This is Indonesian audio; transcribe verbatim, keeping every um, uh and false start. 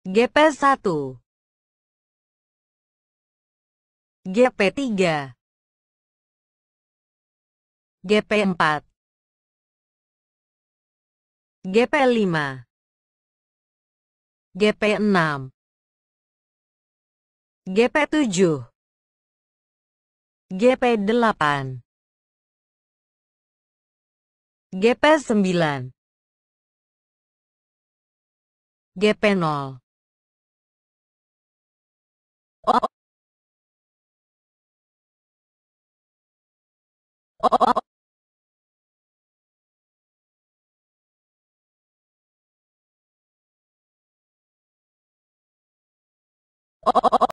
G P satu, G P tiga, G P empat, G P lima, G P enam, G P tujuh, G P delapan, G P sembilan, G P nol. Oh, oh, oh, oh, oh, oh.